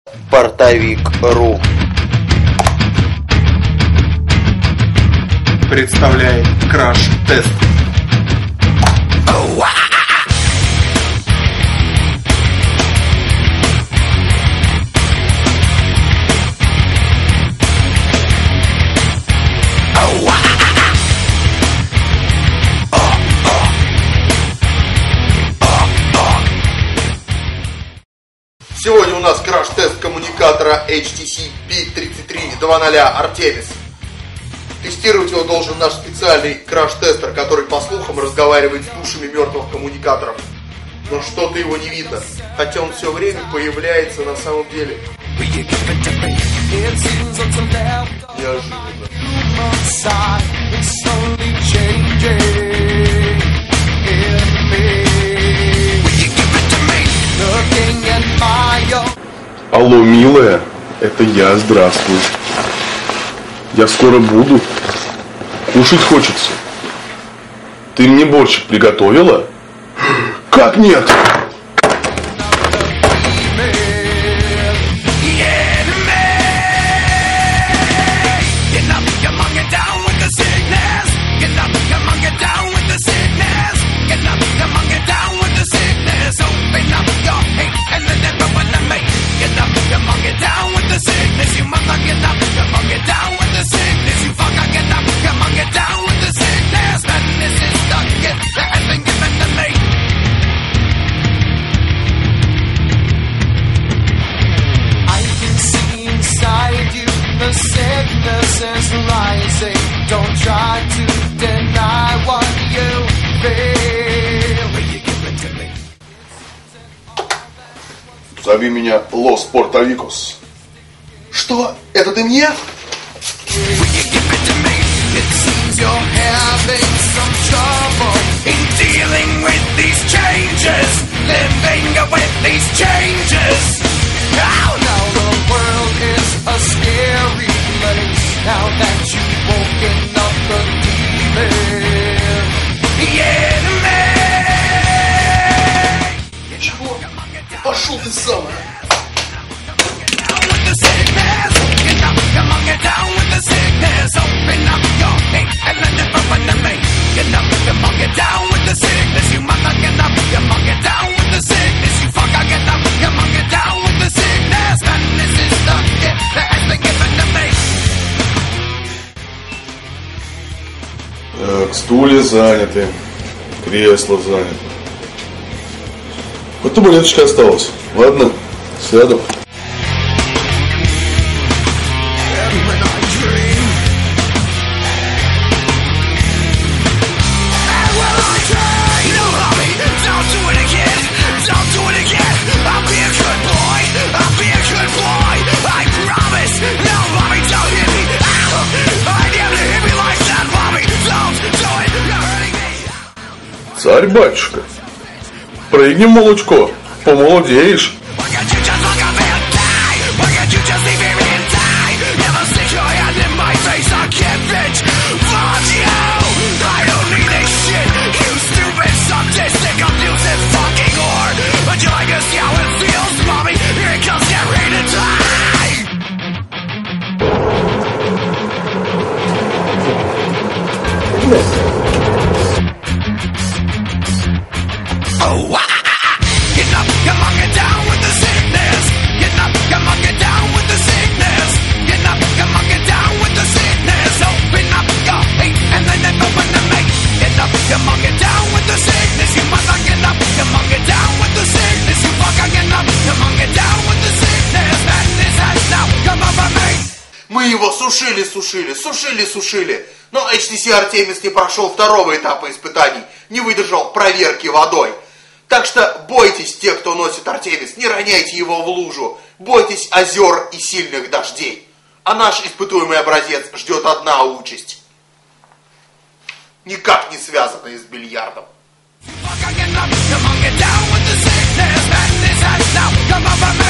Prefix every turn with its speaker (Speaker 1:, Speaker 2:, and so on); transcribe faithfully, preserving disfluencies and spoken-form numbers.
Speaker 1: Портовик.ру
Speaker 2: представляет краш-тест.
Speaker 3: Сегодня у нас краш-тест коммуникатора эйч ти си би тридцать три два ноль Artemis. Тестировать его должен наш специальный краш-тестер, который, по слухам, разговаривает с душами мертвых коммуникаторов. Но что-то его не видно, хотя он все время появляется на самом деле. Неожиданно.
Speaker 4: Алло, милая, это я, здравствуй. Я скоро буду. Кушать хочется. Ты мне борщик приготовила? Как нет? Зови меня Лос Портовикос.
Speaker 3: Что? Это ты мне? Чего? Пошел ты сам!
Speaker 4: Так, стулья заняты, кресло занято. Вот табуреточка осталась. Ладно, сяду. Царь-батюшка, прыгни в молочко, помолодеешь.
Speaker 3: Мы его сушили, сушили, сушили, сушили. Но эйч ти си Artemis не прошел второго этапа испытаний, не выдержал проверки водой. Так что бойтесь тех, кто носит Artemis, не роняйте его в лужу. Бойтесь озер и сильных дождей. А наш испытуемый образец ждет одна участь. Никак не связанная с бильярдом. Come on,